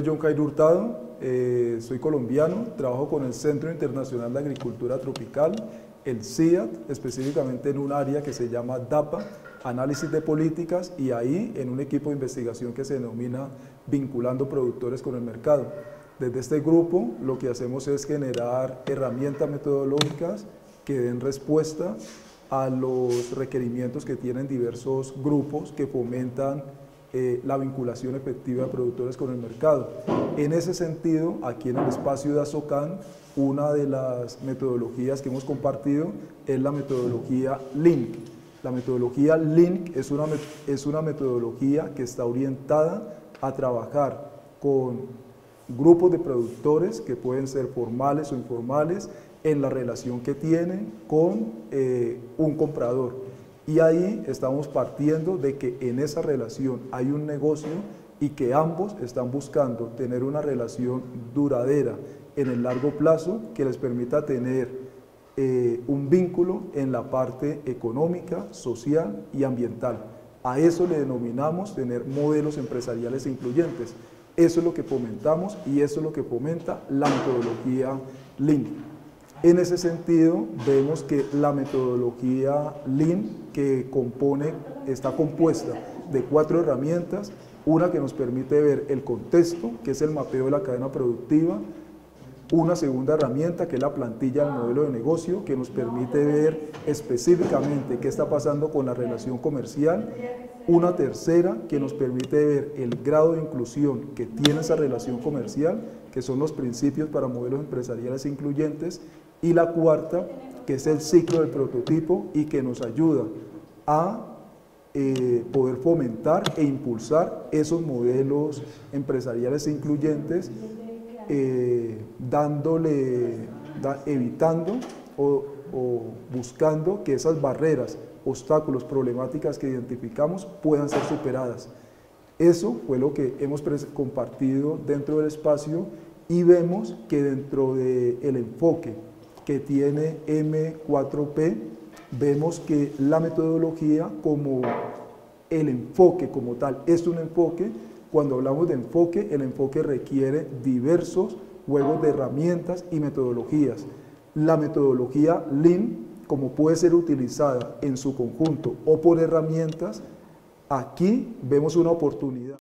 John Jairo Hurtado, soy colombiano, trabajo con el Centro Internacional de Agricultura Tropical, el CIAT, específicamente en un área que se llama DAPA, Análisis de Políticas, y ahí en un equipo de investigación que se denomina Vinculando Productores con el Mercado. Desde este grupo lo que hacemos es generar herramientas metodológicas que den respuesta a los requerimientos que tienen diversos grupos que fomentan la vinculación efectiva de productores con el mercado. En ese sentido, aquí en el espacio de Asocan, una de las metodologías que hemos compartido es la metodología LINC. La metodología LINC es una metodología que está orientada a trabajar con grupos de productores que pueden ser formales o informales en la relación que tienen con un comprador. Y ahí estamos partiendo de que en esa relación hay un negocio y que ambos están buscando tener una relación duradera en el largo plazo que les permita tener un vínculo en la parte económica, social y ambiental. A eso le denominamos tener modelos empresariales incluyentes. Eso es lo que fomentamos y eso es lo que fomenta la metodología Lean. En ese sentido, vemos que la metodología Lean está compuesta de 4 herramientas, una que nos permite ver el contexto, que es el mapeo de la cadena productiva, una segunda herramienta que es la plantilla del modelo de negocio, que nos permite ver específicamente qué está pasando con la relación comercial, una tercera que nos permite ver el grado de inclusión que tiene esa relación comercial, que son los principios para modelos empresariales incluyentes, y la cuarta que es el ciclo del prototipo y que nos ayuda a poder fomentar e impulsar esos modelos empresariales incluyentes, evitando o buscando que esas barreras, obstáculos, problemáticas que identificamos puedan ser superadas. Eso fue lo que hemos compartido dentro del espacio y vemos que dentro del enfoque que tiene M4P, vemos que la metodología como el enfoque como tal es un enfoque. Cuando hablamos de enfoque, el enfoque requiere diversos juegos de herramientas y metodologías. La metodología Lean, como puede ser utilizada en su conjunto o por herramientas, aquí vemos una oportunidad.